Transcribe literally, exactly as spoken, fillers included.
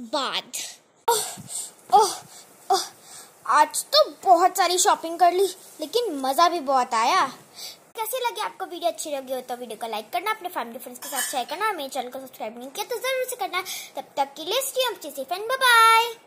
बाद। ओह ओह ओह, आज तो बहुत सारी शॉपिंग कर ली, लेकिन मजा भी बहुत आया। कैसी लगी आपको वीडियो? अच्छी लगी हो तो वीडियो को लाइक करना, अपने फैमिली फ्रेंड्स के साथ शेयर करना और मेरे चैनल को सब्सक्राइब नहीं किया तो जरूर से करना। तब तक के लिए stay safe and bye bye.